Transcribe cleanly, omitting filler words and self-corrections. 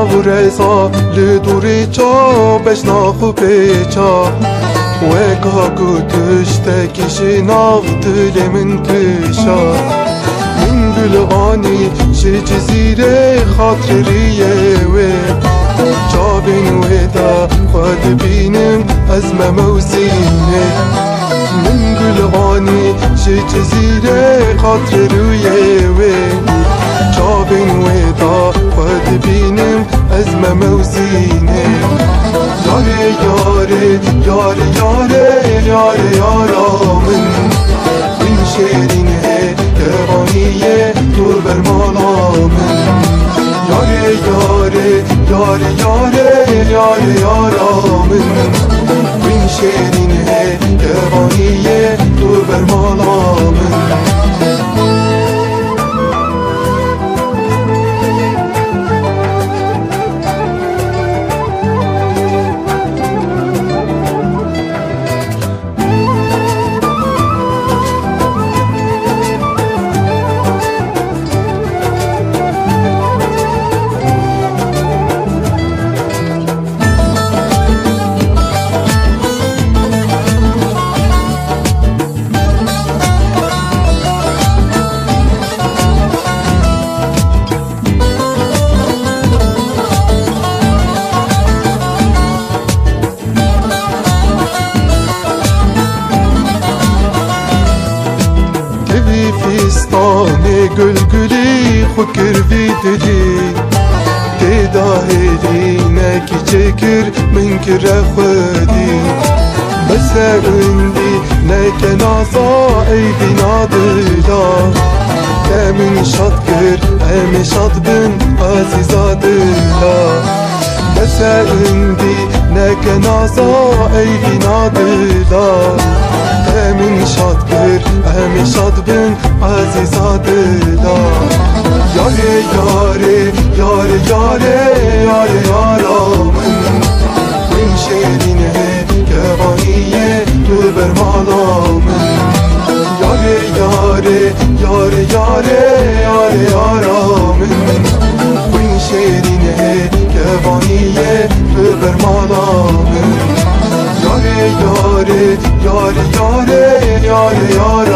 و رزا لدوری چا بشناخو پیچا وکا گوتشتکی ناف دل من تشا من گل آنی شی جزیره خاطریه و جابن ودا خود بینم از موزینه من گل آنی شی جزیره خاطریه و جابن ودا خود بینم از موزینه یاره یاره یاره یاره یاره یارا من شیرینه یوانیه دور بر مالا من یاره یاره یاره یاره یاره یارا من شیرینه یوانیه دور بر مالا من فستان گل گلی خود کردی دلی تدا هیلی نکی چکر من کر خودی بسه اندی نک نازا ای بینا دلا امین شاد کر امین شاد بن عزیزا دلا بسه اندی نک نازا ای بینا دلا امین شاد کر امین شاد بن عزیزا دلا یاره یاره یاره یاره یاره یارا من شیرینه یوانیه دور بر مالا من یاره یاره یاره یاره یاره یارا من شیرینه یوانیه دور بر مالا من یاره یاره یاره یاره یاره یاره